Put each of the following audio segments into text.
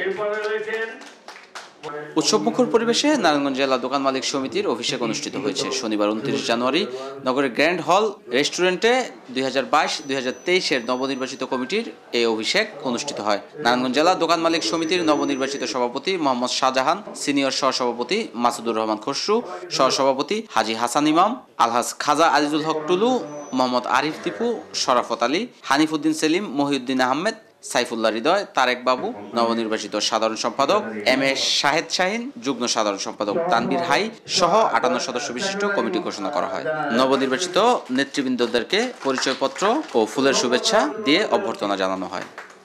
উৎসবমুখর পরিবেশে নারায়ণগঞ্জ জেলা দোকান মালিক সমিতির অভিষেক অনুষ্ঠিত হয়েছে শনিবার 29 জানুয়ারি নগরের গ্র্যান্ড হল রেস্টুরেন্টে 2022-2023 নবনির্বাচিত কমিটির এই অভিষেক অনুষ্ঠিত হয়। নারায়ণগঞ্জ জেলা দোকান মালিক সমিতির নবনির্বাচিত সভাপতি মোহাম্মদ শাহজাহান, সিনিয়র সহসভাপতি মাসুদুর রহমান খসরু, সহসভাপতি হাজী হাসান ইমাম, আলহাজ খাজা আজিজুল হক টুলু, মোহাম্মদ আরিফ টিপু, শরাফত আলী, হানিফুদ্দিন সেলিম, মহিউদ্দিন আহমেদ, সাইফুল্লাহ হৃদয়, তারেক বাবু, নবনির্বাচিত সাধারণ সম্পাদক এম এ শাহেদ শাহিন, যুগ্ম সাধারণ সম্পাদক তানবীর হাই সহ 58 সদস্য বিশিষ্ট কমিটি ঘোষণা করা হয়। নবনির্বাচিত নেতৃবৃন্দদেরকে পরিচয়পত্র ও ফুলের শুভেচ্ছা দিয়ে অভ্যর্থনা জানানো হয়।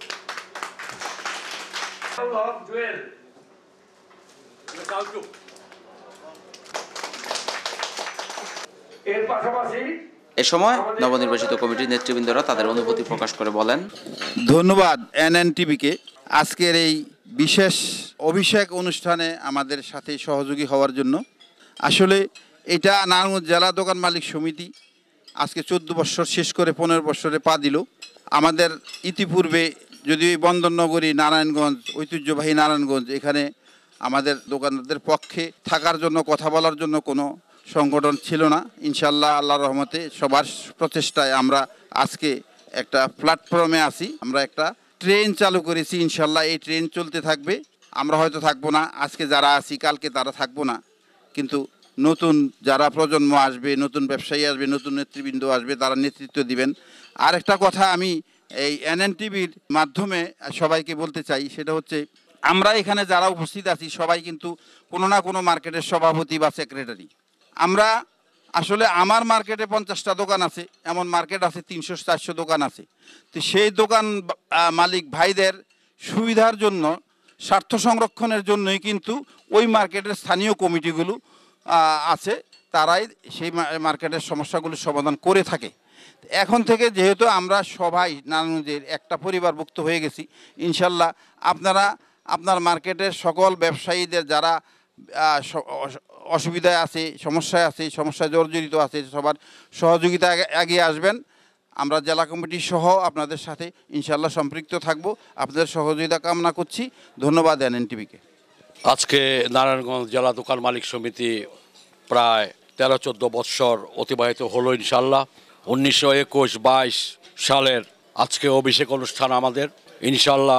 এর পাশাপাশি এ সময় নবনির্বাচিত কমিটির নেতৃবৃন্দরা তাদের অনুভূতি প্রকাশ করে বলেন, ধন্যবাদ NAN টিভিকে আজকের এই বিশেষ অভিষেক অনুষ্ঠানে আমাদের সাথে সহযোগী হওয়ার জন্য। আসলে এটা নারায়ণগঞ্জ জেলা দোকান মালিক সমিতি আজকে 14 বছর শেষ করে 15 বছরে পা দিল। আমাদের ইতিপূর্বে যদি বন্দরনগরী নারায়ণগঞ্জ, ঐতিহ্যবাহী নারায়ণগঞ্জ, এখানে আমাদের দোকানদারদের পক্ষে থাকার জন্য, কথা বলার জন্য কোনো সংগঠন ছিল না। ইনশাল্লাহ আল্লাহর রহমতে সবার প্রচেষ্টায় আমরা আজকে একটা প্ল্যাটফর্মে আছি। আমরা একটা ট্রেন চালু করেছি, ইনশাল্লাহ এই ট্রেন চলতে থাকবে। আমরা হয়তো থাকবো না, আজকে যারা আছি কালকে তারা থাকবো না, কিন্তু নতুন যারা প্রজন্ম আসবে, নতুন ব্যবসায়ী আসবে, নতুন নেতৃবৃন্দ আসবে, তারা নেতৃত্ব দিবেন। আর একটা কথা আমি এই NAN টিভির মাধ্যমে সবাইকে বলতে চাই, সেটা হচ্ছে আমরা এখানে যারা উপস্থিত আছি সবাই কিন্তু কোনো না কোনো মার্কেটের সভাপতি বা সেক্রেটারি। আমরা আসলে আমার মার্কেটে 50টা দোকান আছে, এমন মার্কেট আছে 300-400 দোকান আছে। তো সেই দোকান মালিক ভাইদের সুবিধার জন্য, স্বার্থ সংরক্ষণের জন্যই কিন্তু ওই মার্কেটের স্থানীয় কমিটিগুলো আছে, তারাই সেই মার্কেটের সমস্যাগুলো সমাধান করে থাকে। এখন থেকে যেহেতু আমরা সবাই নারায়ণগঞ্জের একটা পরিবারভুক্ত হয়ে গেছি, ইনশাল্লাহ আপনারা আপনার মার্কেটের সকল ব্যবসায়ীদের যারা অসুবিধায় আছে, সমস্যায় আছে, সমস্যায় জর্জরিত আছে, সবার সহযোগিতা এগিয়ে আসবেন। আমরা জেলা কমিটি সহ আপনাদের সাথে ইনশাল্লাহ সম্পৃক্ত থাকব। আপনাদের সহযোগিতা কামনা করছি। ধন্যবাদ NAN টিভিকে। আজকে নারায়ণগঞ্জ জেলা দোকান মালিক সমিতি প্রায় 13-14 বৎসর অতিবাহিত হলো। ইনশাল্লাহ 1921-22 সালের আজকে অভিষেক অনুষ্ঠান আমাদের। ইনশাল্লাহ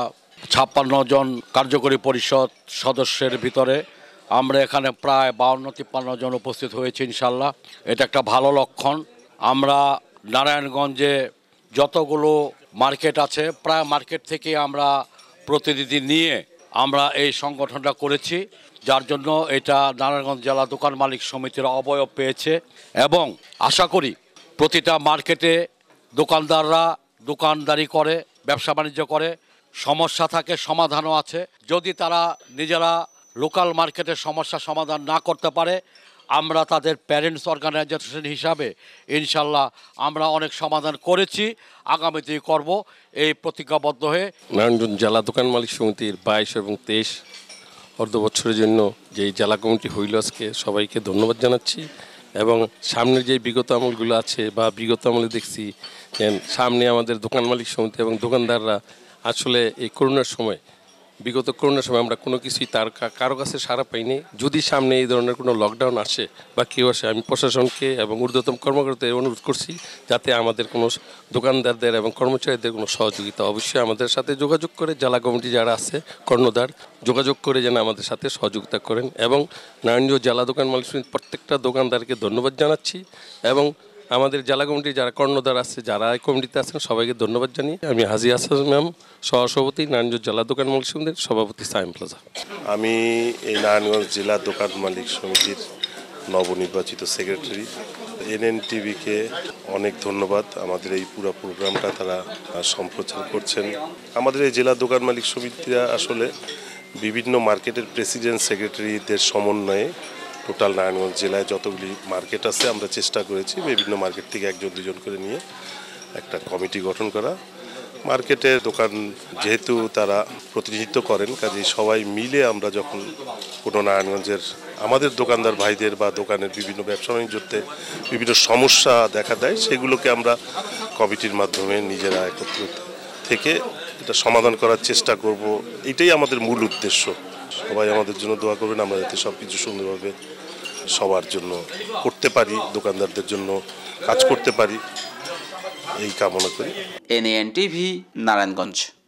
56 জন কার্যকরী পরিষদ সদস্যের ভিতরে আমরা এখানে প্রায় 52-53 জন উপস্থিত হয়েছি। ইনশাল্লাহ এটা একটা ভালো লক্ষণ। আমরা নারায়ণগঞ্জে যতগুলো মার্কেট আছে, প্রায় মার্কেট থেকে আমরা প্রতিনিধি নিয়ে আমরা এই সংগঠনটা করেছি, যার জন্য এটা নারায়ণগঞ্জ জেলা দোকান মালিক সমিতির অবয়ব পেয়েছে। এবং আশা করি প্রতিটা মার্কেটে দোকানদাররা দোকানদারি করে, ব্যবসা বাণিজ্য করে, সমস্যা থাকে, সমাধানও আছে। যদি তারা নিজেরা লোকাল মার্কেটের সমস্যা সমাধান না করতে পারে, আমরা তাদের প্যারেন্টস অর্গানাইজেশন হিসাবে ইনশাল্লাহ আমরা অনেক সমাধান করেছি, আগামীতেই করব, এই প্রতিজ্ঞাবদ্ধ হয়ে। নারায়ণগঞ্জ জেলা দোকান মালিক সমিতির 22 এবং 23 অর্ধ বছরের জন্য যে জেলা কমিটি হইল, আজকে সবাইকে ধন্যবাদ জানাচ্ছি। এবং সামনের যে বিগত আমলগুলো আছে বা বিগত আমলে দেখছি সামনে আমাদের দোকান মালিক সমিতি এবং দোকানদাররা আসলে এই করোনার সময়, বিগত করোনার সময় আমরা কোনো কিছুই তার কারো কাছে সাড়া পাইনি। যদি সামনে এই ধরনের কোনো লকডাউন আসে বা কেউ আসে, আমি প্রশাসনকে এবং ঊর্ধ্বতম কর্মকর্তাদের অনুরোধ করছি যাতে আমাদের কোনো দোকানদারদের এবং কর্মচারীদের কোনো সহযোগিতা অবশ্যই আমাদের সাথে যোগাযোগ করে, জেলা কমিটি যারা আছে কর্ণধার যোগাযোগ করে যেন আমাদের সাথে সহযোগিতা করেন। এবং নারায়ণগঞ্জ জেলা দোকান মালিক সমিতির প্রত্যেকটা দোকানদারকে ধন্যবাদ জানাচ্ছি এবং আমাদের জেলা কমিটির যারা কর্ণধার আছে, যারা এই কমিটিতে আছেন, সবাইকে ধন্যবাদ জানিয়ে আমি হাজী হাসান ম্যাম, সহসভাপতি নারায়ণগঞ্জ জেলা দোকান মালিক সমিতির, সভাপতি সাইম প্লাজা। আমি এই নারায়ণগঞ্জ জেলা দোকান মালিক সমিতির নবনির্বাচিত সেক্রেটারি। NAN টিভিকে অনেক ধন্যবাদ, আমাদের এই পুরো প্রোগ্রামটা তারা সম্প্রচার করছেন। আমাদের এই জেলা দোকান মালিক সমিতিরা আসলে বিভিন্ন মার্কেটের প্রেসিডেন্ট সেক্রেটারিদের সমন্বয়ে টোটাল নারায়ণগঞ্জ জেলায় যতগুলি মার্কেট আছে আমরা চেষ্টা করেছি বিভিন্ন মার্কেট থেকে 1-2 করে নিয়ে একটা কমিটি গঠন করা। মার্কেটের দোকান যেহেতু তারা প্রতিনিধিত্ব করেন, কাজেই সবাই মিলে আমরা যখন কোনো নারায়ণগঞ্জের আমাদের দোকানদার ভাইদের বা দোকানের বিভিন্ন ব্যবসা বাণিজ্যতে বিভিন্ন সমস্যা দেখা দেয়, সেগুলোকে আমরা কমিটির মাধ্যমে নিজেরা একত্রিত থেকে এটা সমাধান করার চেষ্টা করব, এটাই আমাদের মূল উদ্দেশ্য। সবাই আমাদের জন্য দোয়া করবেন, আমরা যাতে সব কিছু সুন্দরভাবে সবার জন্য করতে পারি, দোকানদারদের জন্য কাজ করতে পারি, এই কামনা করি। NAN TV, Narayanganj.